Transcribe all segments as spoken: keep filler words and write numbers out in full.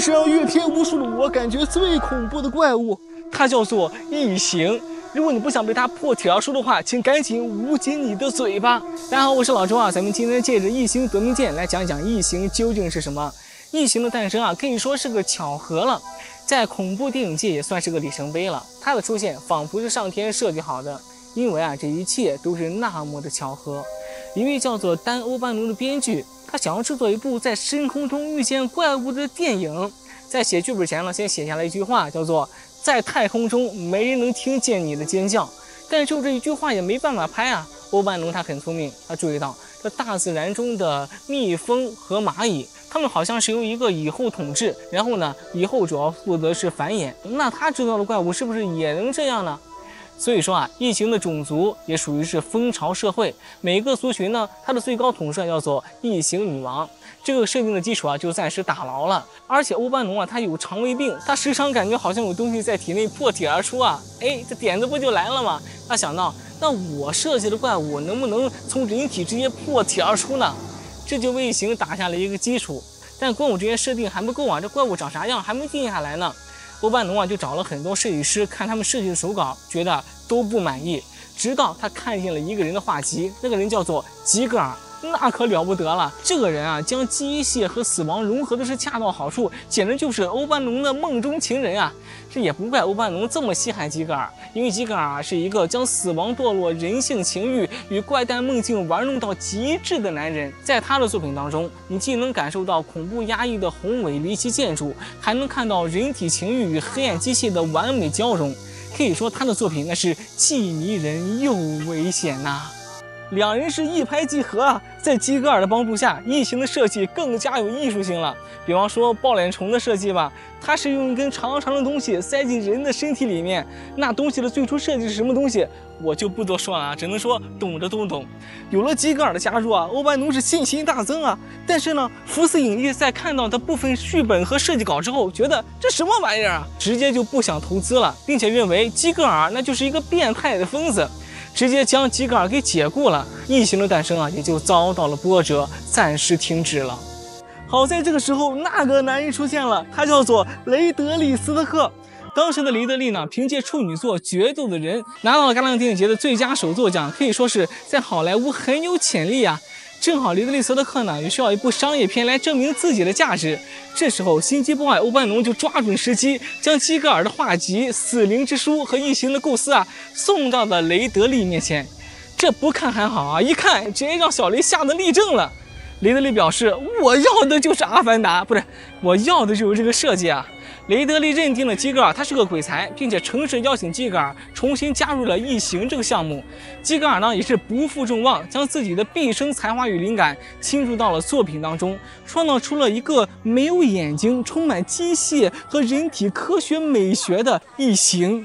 是让阅天无数的我感觉最恐怖的怪物，它叫做异形。如果你不想被它破体而出的话，请赶紧捂紧你的嘴巴。大家好，我是老周啊，咱们今天借着异形夺命剑来讲一讲异形究竟是什么。异形的诞生啊，可以说是个巧合了，在恐怖电影界也算是个里程碑了。它的出现仿佛是上天设计好的，因为啊，这一切都是那么的巧合。一位叫做丹·欧班农的编剧，他想要制作一部在深空中遇见怪物的电影，在写剧本前呢，先写下了一句话，叫做在太空中没人能听见你的尖叫。但就这一句话也没办法拍啊。欧班农他很聪明，他注意到这大自然中的蜜蜂和蚂蚁，他们好像是由一个蚁后统治，然后呢，蚁后主要负责是繁衍。那他制造的怪物是不是也能这样呢？所以说啊，异形的种族也属于是蜂巢社会，每个族群呢，它的最高统帅叫做异形女王。这个设定的基础啊，就暂时打牢了。而且欧班农啊，他有肠胃病，他时常感觉好像有东西在体内破体而出啊，哎，这点子不就来了吗？他想到，那我设计的怪物能不能从人体直接破体而出呢？这就为异形打下了一个基础。但光有这些设定还不够啊，这怪物长啥样还没定下来呢。欧班农啊，就找了很多设计师看他们设计的手稿，觉得都不满意。直到他看见了一个人的画集，那个人叫做吉格尔，那可了不得了。这个人啊，将机械和死亡融合的是恰到好处，简直就是欧班农的梦中情人啊！这也不怪欧班农这么稀罕吉格尔，因为吉格尔啊是一个将死亡、堕落、人性情欲与怪诞梦境玩弄到极致的男人。在他的作品当中，你既能感受到恐怖压抑的宏伟离奇建筑，还能看到人体情欲与黑暗机械的完美交融。可以说他的作品那是既迷人又危险呐、啊。两人是一拍即合啊！在基格尔的帮助下，异形的设计更加有艺术性了。比方说抱脸虫的设计吧，它是用一根长长的东西塞进人的身体里面。那东西的最初设计是什么东西，我就不多说了啊，只能说懂的都懂。有了基格尔的加入啊，欧班农是信心大增啊。但是呢，福斯影业在看到的部分剧本和设计稿之后，觉得这什么玩意儿啊，直接就不想投资了，并且认为基格尔那就是一个变态的疯子。直接将吉格尔给解雇了，异形的诞生啊也就遭到了波折，暂时停止了。好在这个时候，那个男人出现了，他叫做雷德利·斯特克。当时的雷德利呢，凭借处女作《决斗的人》拿到了戛纳电影节的最佳手作奖，可以说是在好莱坞很有潜力啊。正好雷德利·斯特克呢也需要一部商业片来证明自己的价值。这时候，心机 boy 欧班农就抓准时机，将基格尔的画集《死灵之书》和异形的构思啊送到了雷德利面前。这不看还好啊，一看直接让小雷吓得立正了。雷德利表示：“我要的就是阿凡达，不是，我要的就是这个设计啊。”雷德利认定了基格尔他是个鬼才，并且诚实邀请基格尔重新加入了异形这个项目。基格尔呢也是不负众望，将自己的毕生才华与灵感倾注到了作品当中，创造出了一个没有眼睛、充满机械和人体科学美学的异形。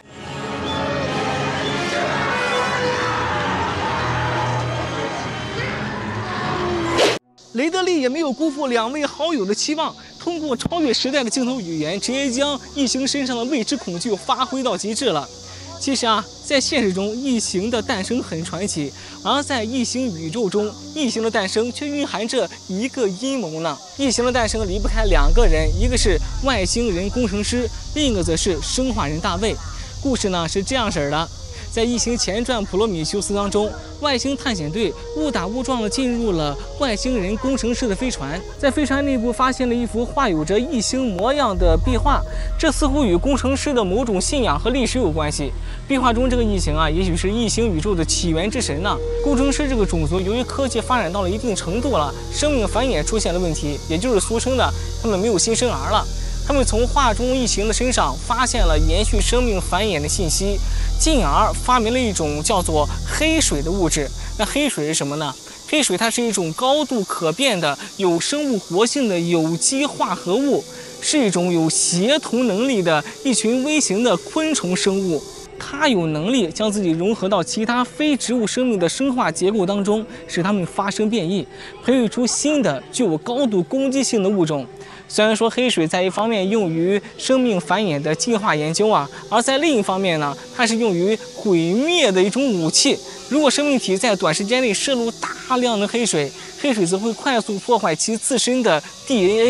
雷德利也没有辜负两位好友的期望，通过超越时代的镜头语言，直接将异形身上的未知恐惧发挥到极致了。其实啊，在现实中，异形的诞生很传奇，而在异形宇宙中，异形的诞生却蕴含着一个阴谋呢。异形的诞生离不开两个人，一个是外星人工程师，另一个则是生化人大卫。故事呢是这样式的。在异形前传《普罗米修斯》当中，外星探险队误打误撞地进入了外星人工程师的飞船，在飞船内部发现了一幅画有着异形模样的壁画，这似乎与工程师的某种信仰和历史有关系。壁画中这个异形啊，也许是异形宇宙的起源之神呢。工程师这个种族由于科技发展到了一定程度了，生命繁衍出现了问题，也就是俗称的他们没有新生儿了。他们从画中异形的身上发现了延续生命繁衍的信息，进而发明了一种叫做黑水的物质。那黑水是什么呢？黑水它是一种高度可变的有生物活性的有机化合物，是一种有协同能力的一群微型的昆虫生物。它有能力将自己融合到其他非植物生命的生化结构当中，使它们发生变异，培育出新的具有高度攻击性的物种。虽然说黑水在一方面用于生命繁衍的进化研究啊，而在另一方面呢，它是用于毁灭的一种武器。如果生命体在短时间内摄入大量的黑水，黑水则会快速破坏其自身的 D N A。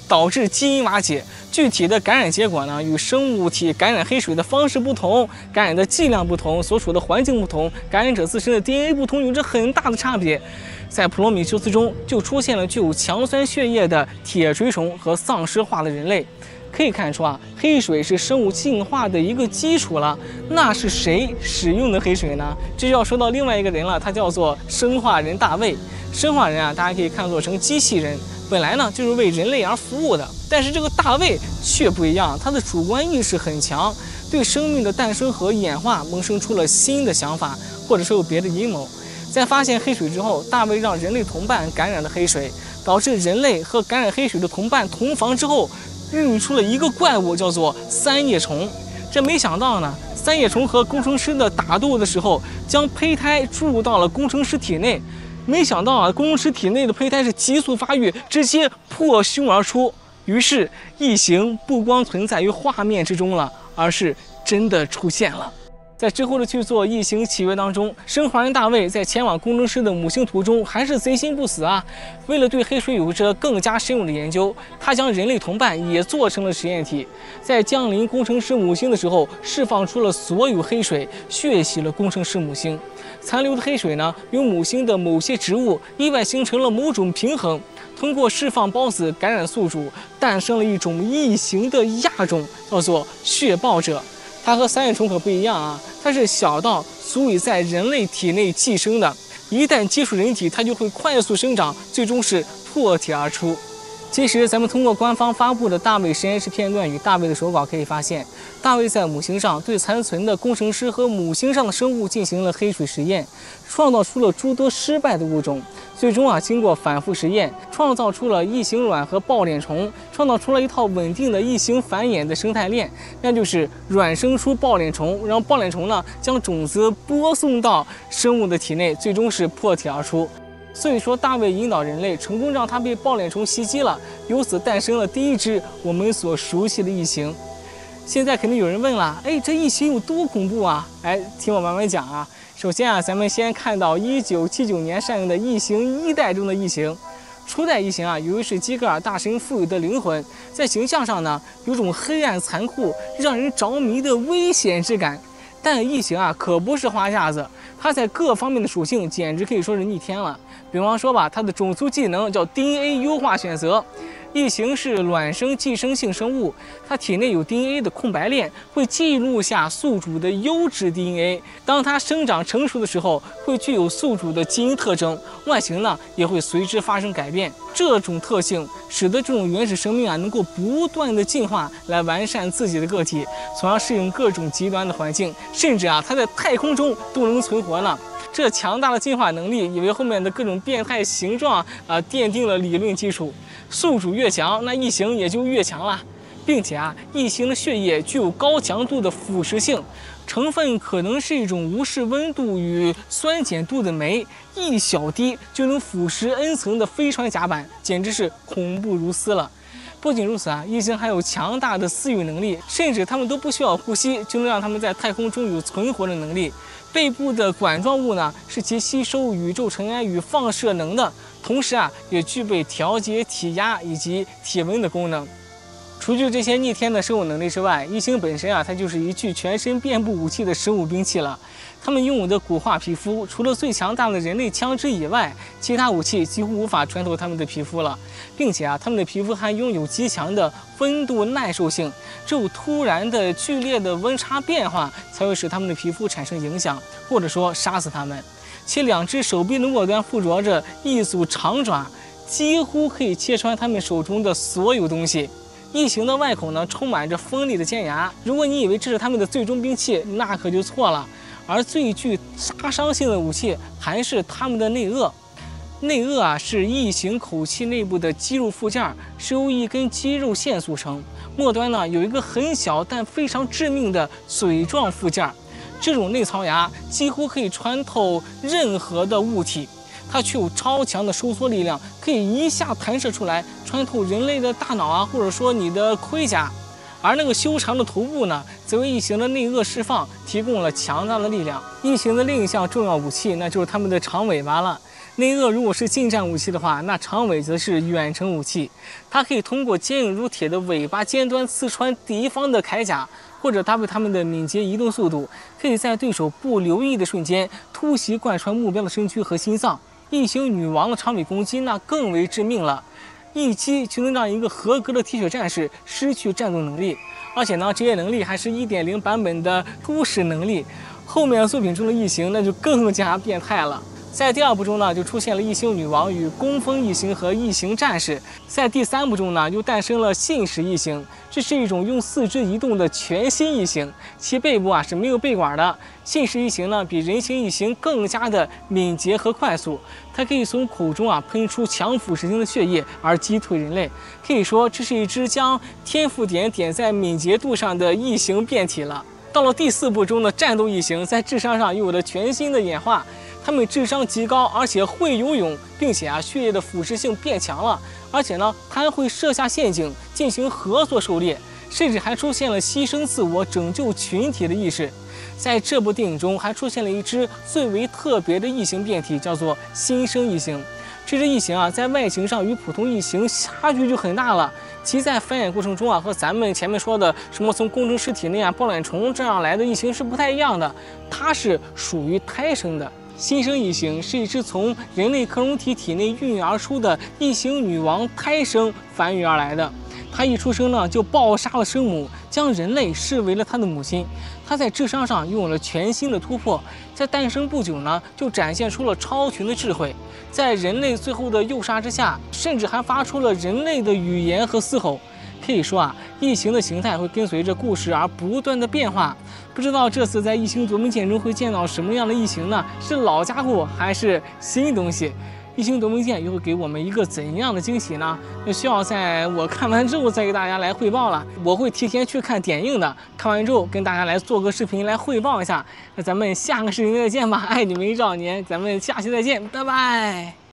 导致基因瓦解。具体的感染结果呢，与生物体感染黑水的方式不同，感染的剂量不同，所处的环境不同，感染者自身的 D N A 不同，有着很大的差别。在普罗米修斯中就出现了具有强酸血液的铁锤虫和丧尸化的人类。可以看出啊，黑水是生物进化的一个基础了。那是谁使用的黑水呢？这就要说到另外一个人了，他叫做生化人大卫。生化人啊，大家可以看作成机器人，本来呢就是为人类而服务的。但是这个大卫却不一样，他的主观意识很强，对生命的诞生和演化萌生出了新的想法，或者说有别的阴谋。在发现黑水之后，大卫让人类同伴感染了黑水，导致人类和感染黑水的同伴同房之后，孕育出了一个怪物，叫做三叶虫。这没想到呢，三叶虫和工程师的打斗的时候，将胚胎注入到了工程师体内。没想到啊，工程师体内的胚胎是急速发育，直接破胸而出。于是异形不光存在于画面之中了，而是真的出现了。在之后的剧作《异形契约》当中，生化人大卫在前往工程师的母星途中还是贼心不死啊！为了对黑水有着更加深入的研究，他将人类同伴也做成了实验体，在降临工程师母星的时候，释放出了所有黑水，血洗了工程师母星。残留的黑水呢，与母星的某些植物意外形成了某种平衡，通过释放孢子感染宿主，诞生了一种异形的亚种，叫做血豹者。它和三叶虫可不一样啊，它是小到足以在人类体内寄生的，一旦接触人体，它就会快速生长，最终是破体而出。其实，咱们通过官方发布的大卫实验室片段与大卫的手稿可以发现，大卫在母星上对残存的工程师和母星上的生物进行了黑水实验，创造出了诸多失败的物种。最终啊，经过反复实验，创造出了异形卵和抱脸虫，创造出了一套稳定的异形繁衍的生态链，那就是卵生出抱脸虫，然后抱脸虫呢将种子播送到生物的体内，最终是破体而出。所以说，大卫引导人类成功让它被抱脸虫袭击了，由此诞生了第一只我们所熟悉的异形。现在肯定有人问了，哎，这异形有多恐怖啊？哎，听我慢慢讲啊。首先啊，咱们先看到一九七九年上映的《异形一代》中的异形。初代异形啊，由于是基格尔大神赋予的灵魂，在形象上呢，有种黑暗残酷、让人着迷的危险之感。但异形啊，可不是花架子，它在各方面的属性简直可以说是逆天了。比方说吧，它的种族技能叫 D N A 优化选择。异形是卵生寄生性生物，它体内有 D N A 的空白链，会记录下宿主的优质 D N A。当它生长成熟的时候，会具有宿主的基因特征，外形呢也会随之发生改变。这种特性使得这种原始生命啊能够不断的进化，来完善自己的个体，从而适应各种极端的环境，甚至啊它在太空中都能存活呢。这强大的进化能力，也为后面的各种变态形状啊、呃、奠定了理论基础。宿主越强，那异形也就越强了，并且啊，异形的血液具有高强度的腐蚀性，成分可能是一种无视温度与酸碱度的酶，一小滴就能腐蚀 N 层的飞船甲板，简直是恐怖如斯了。不仅如此啊，异形还有强大的饲育能力，甚至它们都不需要呼吸，就能让它们在太空中有存活的能力。背部的管状物呢，是其吸收宇宙尘埃与放射能的，同时啊，也具备调节体压以及体温的功能。除去这些逆天的生物能力之外，异形本身啊，它就是一具全身遍布武器的生物兵器了。它们拥有的骨化皮肤，除了最强大的人类枪支以外，其他武器几乎无法穿透它们的皮肤了。并且啊，它们的皮肤还拥有极强的温度耐受性，只有突然的剧烈的温差变化才会使它们的皮肤产生影响，或者说杀死它们。其两只手臂的末端附着着一组长爪，几乎可以切穿它们手中的所有东西。异形的外口呢，充满着锋利的尖牙。如果你以为这是它们的最终兵器，那可就错了。而最具杀伤性的武器还是它们的内颚。内颚啊，是异形口器内部的肌肉附件，是由一根肌肉线组成。末端呢，有一个很小但非常致命的嘴状附件。这种内槽牙几乎可以穿透任何的物体。它具有超强的收缩力量，可以一下弹射出来，穿透人类的大脑啊，或者说你的盔甲。而那个修长的头部呢，则为异形的内颚释放提供了强大的力量。异形的另一项重要武器，那就是它们的长尾巴了。 内恶如果是近战武器的话，那长尾则是远程武器，它可以通过坚硬如铁的尾巴尖端刺穿敌方的铠甲，或者搭配它们的敏捷移动速度，可以在对手不留意的瞬间突袭贯穿目标的身躯和心脏。异形女王的长尾攻击那更为致命了，一击就能让一个合格的铁血战士失去战斗能力，而且呢，这些能力还是 一点零 版本的初始能力。后面作品中的异形那就更加变态了。在第二部中呢，就出现了异形女王与攻锋异形和异形战士。在第三部中呢，又诞生了信使异形，这是一种用四肢移动的全新异形，其背部啊是没有背管的。信使异形呢，比人形异形更加的敏捷和快速，它可以从口中啊喷出强腐蚀性的血液而击退人类。可以说，这是一只将天赋点点在敏捷度上的异形变体了。到了第四部中的战斗异形，在智商上又有了全新的演化。他们智商极高，而且会游泳，并且啊，血液的腐蚀性变强了，而且呢，它还会设下陷阱进行合作狩猎，甚至还出现了牺牲自我拯救群体的意识。在这部电影中，还出现了一只最为特别的异形变体，叫做新生异形。这只异形啊，在外形上与普通异形差距就很大了。其在繁衍过程中啊，和咱们前面说的什么从工程师体内啊、抱卵虫这样来的异形是不太一样的，它是属于胎生的。新生异形是一只从人类克隆体体内孕育而出的异形女王胎生繁育而来的。它一出生呢，就暴杀了生母，将人类视为了它的母亲。它在智商上拥有了全新的突破，在诞生不久呢，就展现出了超群的智慧。在人类最后的诱杀之下，甚至还发出了人类的语言和嘶吼。可以说啊，异形的形态会跟随着故事而不断的变化。不知道这次在异形夺命剑中会见到什么样的异形呢？是老家伙还是新东西？异形夺命剑又会给我们一个怎样的惊喜呢？那需要在我看完之后再给大家来汇报了。我会提前去看点映的，看完之后跟大家来做个视频来汇报一下。那咱们下个视频再见吧，爱你们一兆年，咱们下期再见，拜拜。